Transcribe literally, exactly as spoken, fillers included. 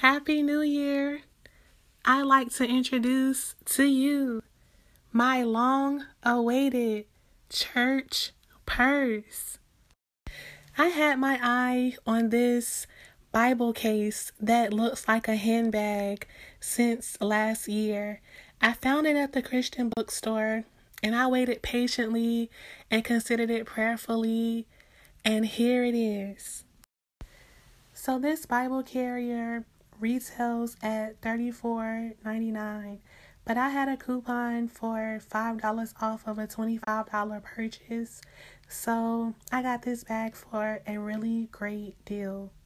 Happy New Year! I'd like to introduce to you my long-awaited church purse. I had my eye on this Bible case that looks like a handbag since last year. I found it at the Christian bookstore and I waited patiently and considered it prayerfully, and here it is. So this Bible carrier retails at thirty-four ninety-nine, but I had a coupon for five dollars off of a twenty-five dollars purchase, so I got this bag for a really great deal.